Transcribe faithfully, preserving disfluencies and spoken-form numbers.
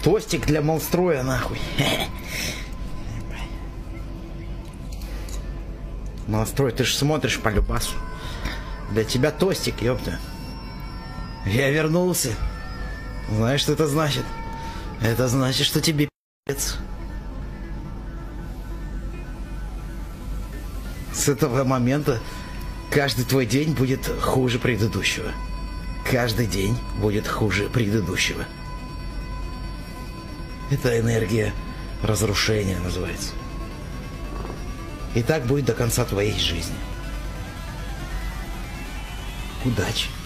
Тостик для монструя, нахуй. Монстрой, ты ж смотришь по любасу. Для тебя тостик, ёпта. Я вернулся. Знаешь, что это значит? Это значит, что тебе пи***ц. С этого момента каждый твой день будет хуже предыдущего. Каждый день будет хуже предыдущего. Это энергия разрушения называется. И так будет до конца твоей жизни. Удачи!